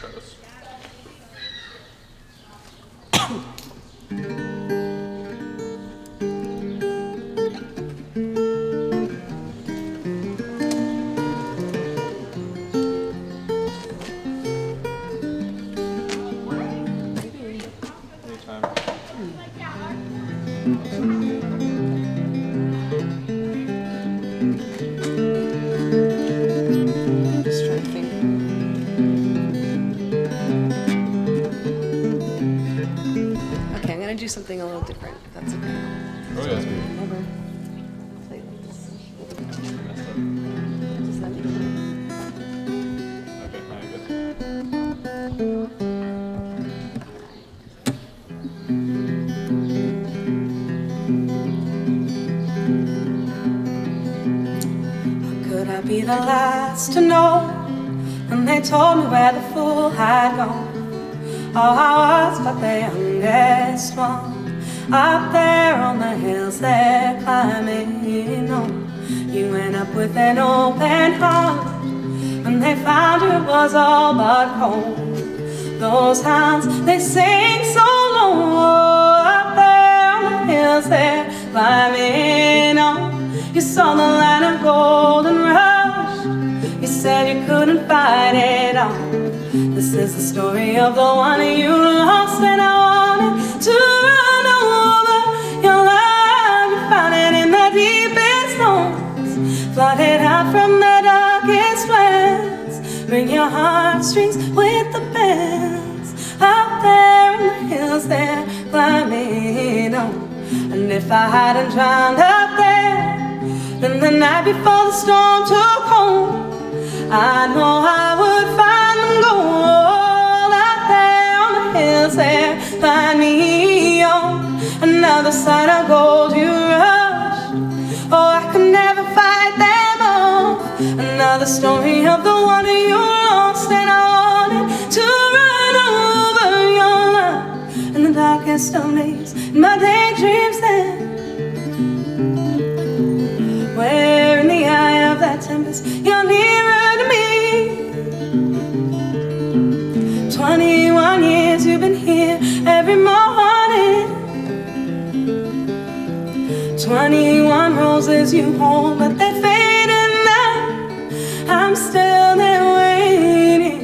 try this. Do something a little different, if that's okay. Oh yeah. Never played like this. Just let me know. Okay, now you're good. How could I be the last to know when they told me where the fool had gone? Oh, I was but the youngest one up there on the hills they're climbing on. You went up with an open heart. When they found you, it was all but cold. Those hounds, they sing so low. Up there on the hills they're climbing on. You saw the line of golden rush. You said you couldn't fight it off. This is the story of the one you lost, and I wanted to run over your life. You found it in the deepest holes, flooded out from the darkest wells. Bring your heartstrings with the bells. Up there in the hills they're climbing on. And if I hadn't drowned up there, then the night before the storm took hold, I know I would find them gold. Out there on the hills there, find me on another side of gold you rushed. Oh, I could never fight them off. Another story of the one you lost, and I wanted to run over your love in the darkest of days, in my daydreams then. Where in the eye of that tempest you're nearer to me. 21 years you've been here every morning. 21 roses you hold, but they fade and now I'm still there waiting.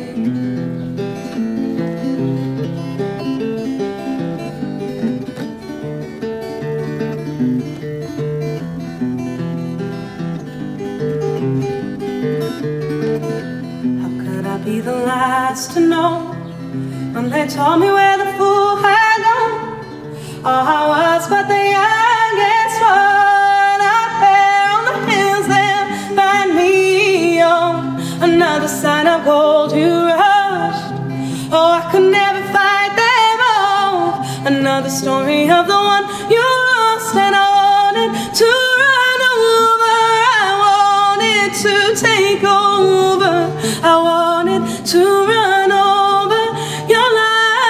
Be the last to know when they told me where the fool had gone. Oh, I was but the youngest one. Up there on the hills they'll find me on another side of gold you rushed. Oh, I could never fight them off. Another story of the one you lost, and I wanted to run over. I wanted to take over. I wanted to run over your life.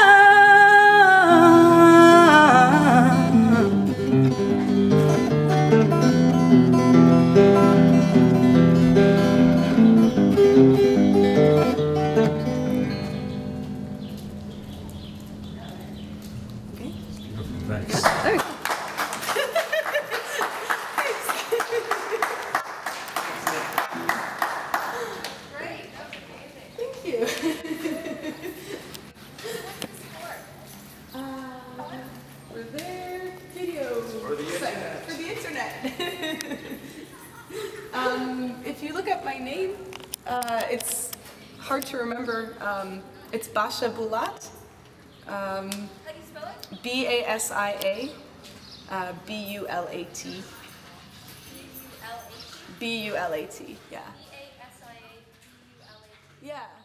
Okay. Thanks. There we go. For their video segment, for the internet. If you look up my name, it's hard to remember. It's Basia Bulat. How do you spell it? B-A-S-I-A, B-U-L-A-T. B-U-L-H. B-U-L-A-T, yeah. B-A-S-I-A, B-U-L-A-T. Yeah.